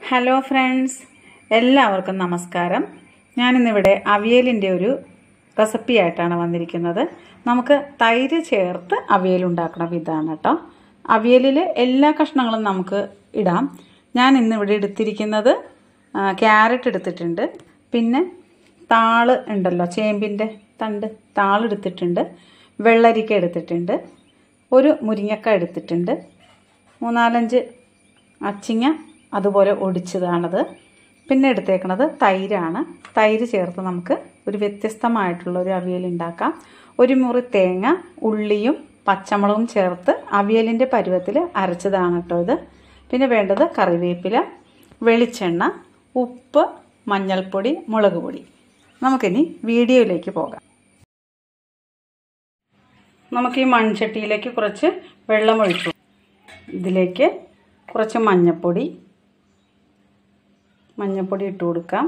Hello friends, എല്ലാവർക്കും നമസ്കാരം. ഞാനിന്നിവിടെ അവിയലിൻ്റെ ഒരു റെസിപ്പി ആയിട്ടാണ് വന്നിരിക്കുന്നത്. നമുക്ക് തൈര് ചേർത്ത് അവിയൽ ഉണ്ടാക്കുന്ന വിധമാണ് കേട്ടോ. അവിയലിൽ എല്ലാ കഷ്ണങ്ങളും നമുക്ക് ഇടാം. ഞാൻ ഇന്നിവിടെ എടുത്തിരിക്കുന്നത് ക്യാരറ്റ് എടുത്തിട്ടുണ്ട്, പിന്നെ താള് ഉണ്ടല്ലോ, ചേമ്പിൻ്റെ തണ്ട്, താളെടുത്തിട്ടുണ്ട്, വെള്ളരിക്ക എടുത്തിട്ടുണ്ട്, ഒരു മുരിങ്ങക്ക എടുത്തിട്ടുണ്ട്, 3-4 അച്ചിങ്ങ അതുപോലെ ഒടിച്ചതാണത്. പിന്നെ എടുത്തേക്കുന്നത് തൈരാണ്. തൈര് ചേർത്ത് നമുക്ക് ഒരു വ്യത്യസ്തമായിട്ടുള്ളൊരു അവിയൽ ഉണ്ടാക്കാം. ഒരു മുറി തേങ്ങ, ഉള്ളിയും പച്ചമുളകും ചേർത്ത് അവിയലിൻ്റെ പരുവത്തിൽ അരച്ചതാണ് കേട്ടോ ഇത്. പിന്നെ വേണ്ടത് കറിവേപ്പില, വെളിച്ചെണ്ണ, ഉപ്പ്, മഞ്ഞൾപ്പൊടി, മുളക് പൊടി. നമുക്കിനി വീഡിയോയിലേക്ക് പോകാം. നമുക്ക് ഈ മൺചട്ടിയിലേക്ക് കുറച്ച് വെള്ളം ഒഴിച്ചു, ഇതിലേക്ക് കുറച്ച് മഞ്ഞൾപ്പൊടി ഇട്ട് കൊടുക്കാം,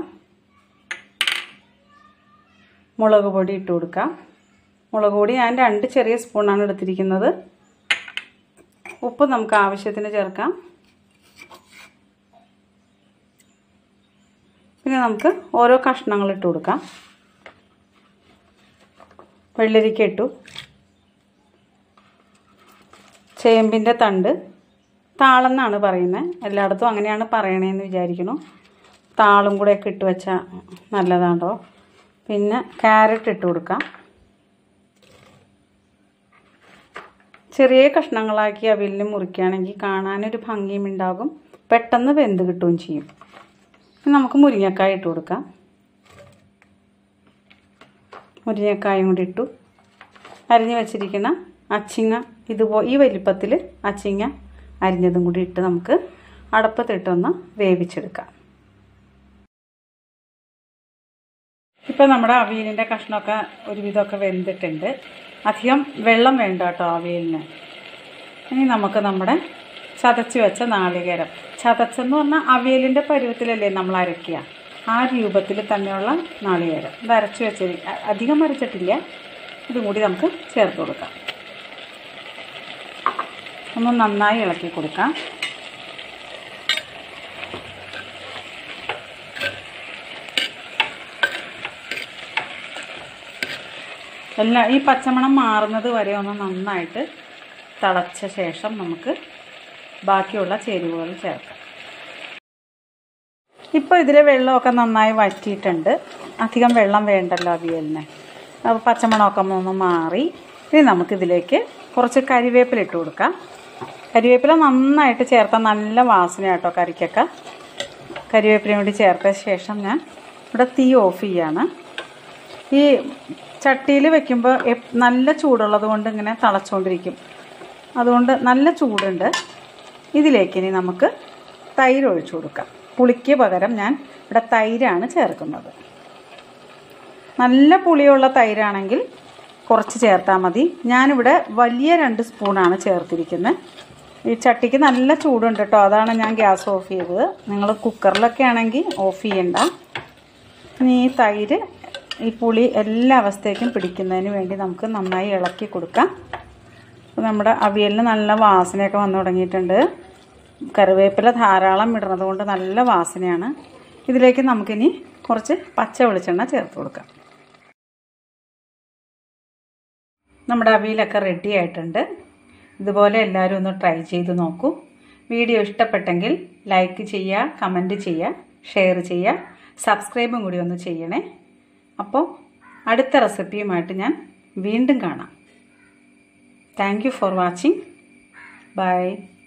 മുളക് പൊടി ഇട്ട് കൊടുക്കാം. മുളക് പൊടി ഞാൻ 2 ചെറിയ സ്പൂണാണ് എടുത്തിരിക്കുന്നത്. ഉപ്പ് നമുക്ക് ആവശ്യത്തിന് ചേർക്കാം. പിന്നെ നമുക്ക് ഓരോ കഷ്ണങ്ങൾ ഇട്ട് കൊടുക്കാം. വെള്ളരിക്ക ഇട്ടു, ചേമ്പിൻ്റെ തണ്ട്, താളെന്നാണ് പറയുന്നത്, എല്ലായിടത്തും അങ്ങനെയാണ് പറയണതെന്ന് വിചാരിക്കുന്നു. താളും കൂടെ ഒക്കെ ഇട്ട് വെച്ചാൽ നല്ലതാണോ. പിന്നെ ക്യാരറ്റ് ഇട്ട് കൊടുക്കാം. ചെറിയ കഷ്ണങ്ങളാക്കി അവിയലിന് മുറിക്കുകയാണെങ്കിൽ കാണാനൊരു ഭംഗിയും ഉണ്ടാകും, പെട്ടെന്ന് വെന്ത് കിട്ടുകയും ചെയ്യും. നമുക്ക് മുരിങ്ങക്കായ ഇട്ട് കൊടുക്കാം. മുരിങ്ങക്കായും കൂടി ഇട്ടു. അരിഞ്ഞ് വെച്ചിരിക്കുന്ന അച്ചിങ്ങ, ഈ വലിപ്പത്തിൽ അച്ചിങ്ങ അരിഞ്ഞതും കൂടി ഇട്ട് നമുക്ക് അടപ്പത്തിട്ടൊന്ന് വേവിച്ചെടുക്കാം. ഇപ്പോൾ നമ്മുടെ അവിയലിൻ്റെ കഷ്ണമൊക്കെ ഒരുവിധമൊക്കെ വെന്തിട്ടുണ്ട്. അധികം വെള്ളം വേണ്ട കേട്ടോ അവിയലിന്. ഇനി നമുക്ക് നമ്മുടെ ചതച്ച് വെച്ച നാളികേരം, ചതച്ചെന്ന് പറഞ്ഞാൽ അവിയലിൻ്റെ പരുവത്തിലല്ലേ നമ്മൾ അരയ്ക്കുക, ആ രൂപത്തിൽ തന്നെയുള്ള നാളികേരം ഇത് അരച്ച് വെച്ച്, അധികം അരച്ചിട്ടില്ല, ഇതും കൂടി നമുക്ക് ചേർത്ത് കൊടുക്കാം. ഒന്ന് നന്നായി ഇളക്കി കൊടുക്കാം. ഈ പച്ചമണം മാറുന്നത് വരെ ഒന്ന് നന്നായിട്ട് തിളച്ച ശേഷം നമുക്ക് ബാക്കിയുള്ള ചേരുവകൾ ചേർക്കാം. ഇപ്പോൾ ഇതിലെ വെള്ളമൊക്കെ നന്നായി വറ്റിയിട്ടുണ്ട്. അധികം വെള്ളം വേണ്ടല്ലോ അവിയലിന്. അപ്പോൾ പച്ചമണമൊക്കെ ഒന്ന് മാറി. ഇനി നമുക്കിതിലേക്ക് കുറച്ച് കരിവേപ്പില ഇട്ട് കൊടുക്കാം. കരിവേപ്പില നന്നായിട്ട് ചേർത്താൽ നല്ല വാസന കേട്ടോ കറിക്കൊക്കെ. കരിവേപ്പിലയും കൂടി ചേർത്ത ശേഷം ഞാൻ ഇവിടെ തീ ഓഫ് ചെയ്യാണ്. ഈ ചട്ടിയിൽ വെക്കുമ്പോൾ നല്ല ചൂടുള്ളത് കൊണ്ട് ഇങ്ങനെ തിളച്ചുകൊണ്ടിരിക്കും, അതുകൊണ്ട് നല്ല ചൂടുണ്ട്. ഇതിലേക്ക് ഇനി നമുക്ക് തൈര് ഒഴിച്ചു കൊടുക്കാം. പുളിക്ക് പകരം ഞാൻ ഇവിടെ തൈരാണ് ചേർക്കുന്നത്. നല്ല പുളിയുള്ള തൈരാണെങ്കിൽ കുറച്ച് ചേർത്താൽ മതി. ഞാനിവിടെ വലിയ 2 സ്പൂണാണ് ചേർത്തിരിക്കുന്നത്. ഈ ചട്ടിക്ക് നല്ല ചൂടുണ്ട് കേട്ടോ, അതാണ് ഞാൻ ഗ്യാസ് ഓഫ് ചെയ്തത്. നിങ്ങൾ കുക്കറിലൊക്കെ ആണെങ്കിൽ ഓഫ് ചെയ്യണ്ട. ഇനി ഈ തൈര് ഈ പുളി എല്ലാ അവസ്ഥയ്ക്കും പിടിക്കുന്നതിന് വേണ്ടി നമുക്ക് നന്നായി ഇളക്കി കൊടുക്കാം. നമ്മുടെ അവിയലിന് നല്ല വാസനയൊക്കെ വന്നു തുടങ്ങിയിട്ടുണ്ട്. കറിവേപ്പില ധാരാളം ഇടുന്നത് കൊണ്ട് നല്ല വാസനയാണ്. ഇതിലേക്ക് നമുക്കിനി കുറച്ച് പച്ച വെളിച്ചെണ്ണ ചേർത്ത് കൊടുക്കാം. നമ്മുടെ അവിയലൊക്കെ റെഡി ആയിട്ടുണ്ട്. ഇതുപോലെ എല്ലാവരും ഒന്ന് ട്രൈ ചെയ്ത് നോക്കൂ. വീഡിയോ ഇഷ്ടപ്പെട്ടെങ്കിൽ ലൈക്ക് ചെയ്യുക, കമൻറ്റ് ചെയ്യുക, ഷെയർ ചെയ്യുക, സബ്സ്ക്രൈബും കൂടി ഒന്ന് ചെയ്യണേ. അപ്പോൾ അടുത്ത റെസിപ്പിയുമായിട്ട് ഞാൻ വീണ്ടും കാണാം. Thank you for watching. By.